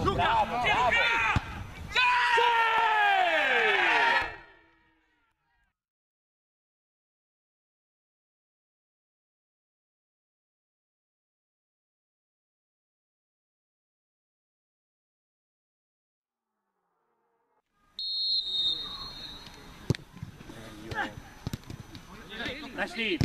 Bravo, bravo. Nice lead.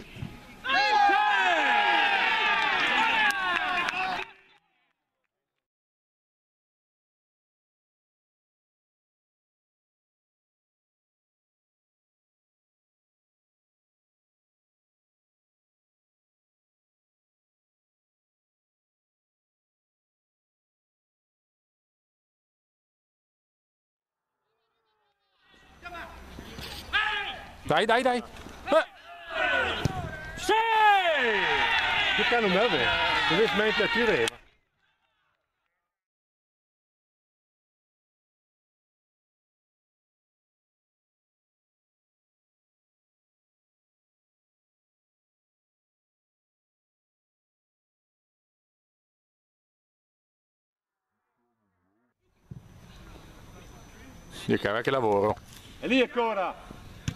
Dai, dai, dai. Sì! Je kan hem wel weer. Dat is mijn natuur. Io che anche lavoro. E lì ancora!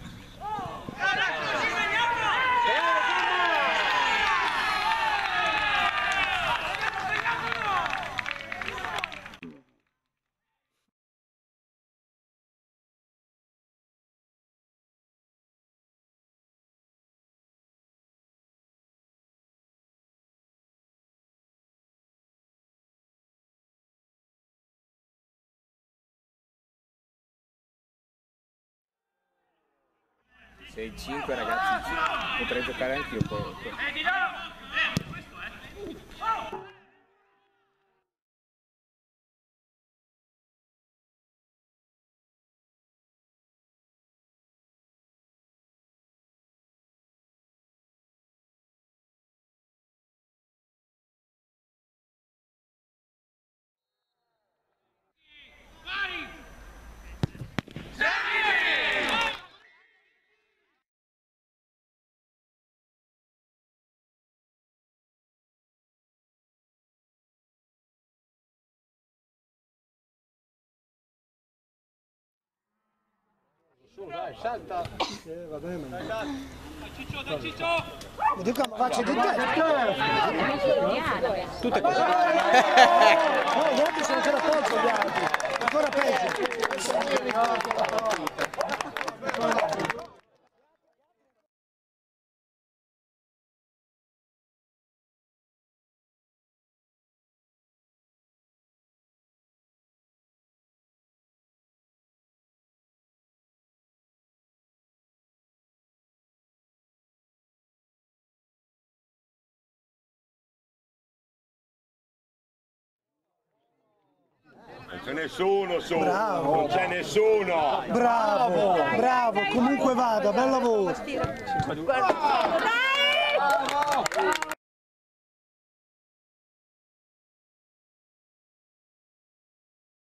Sei 5 ragazzi, potrei giocare anch'io poi. Su, dai, salta! Va bene. Ciccio, dai Ciccio! Mi dico, ma faccio di te! Tutte così. No, gli altri sono ancora peggio, gli altri! Ancora peggio! Non c'è nessuno su, Bravo. non c'è nessuno! Bravo, bravo, comunque vada, bel lavoro!